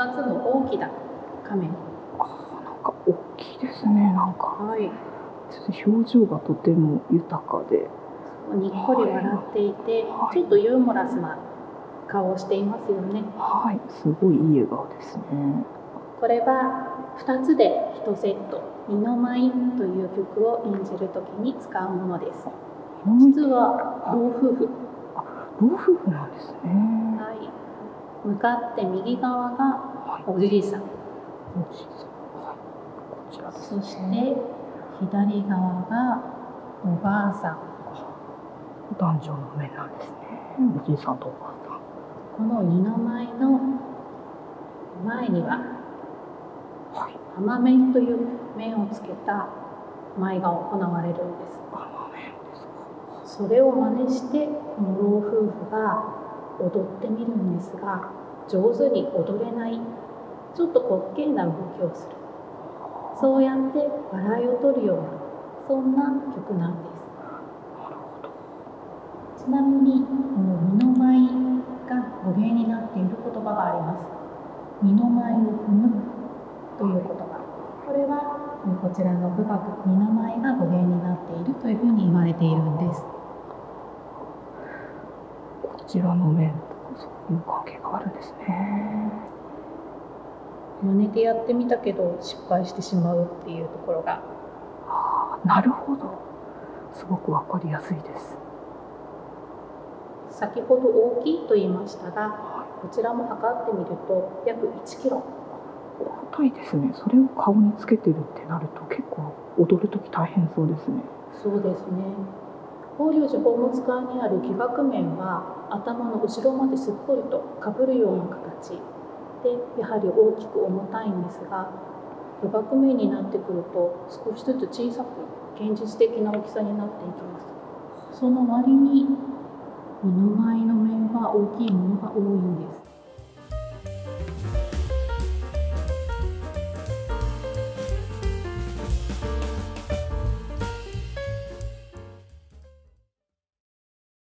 2つの大きな仮面。 なんか大きいですね。なんか、 はい、 表情がとても豊かで、 にっこり笑っていて、 はい、 ちょっとユーモラスな顔をしていますよね。 はい、すごいいい笑顔ですね。 これは2つで1セット、二の舞という曲を演じるときに使うものです。実は老夫婦。 老夫婦なんですね。 はい、向かって右側がおじいさん、 おじいさん、はい、こちらですね。 そして左側がおばあさん。 男女の面なんですね。おじいさんとおばあさん。 この二の舞の前には、浜面という面をつけた舞が行われるんです。それを真似してこの老夫婦が踊ってみるんですが、上手に踊れない、ちょっと滑稽な動きをする。そうやって笑いを取るような、そんな曲なんです。ちなみにこの二の舞が語源になっている言葉があります。二の舞を踏むという言葉。これはこちらの舞楽二の舞が語源になっているというふうに言われているんです。 こちらの面とそういう関係があるんですね。 真似てやってみたけど失敗してしまうっていうところが。 なるほど。すごくわかりやすいです。 先ほど大きいと言いましたが、こちらも測ってみると約1キロ。 重たいですね。それを顔につけてるってなると結構踊るとき大変そうですね。 そうですね。法隆寺宝物館にある伎楽面は頭の後ろまですっぽりとかぶるような形で、やはり大きく重たいんですが、舞楽面になってくると少しずつ小さく現実的な大きさになっていきます。その割に二の舞の面は大きいものが多い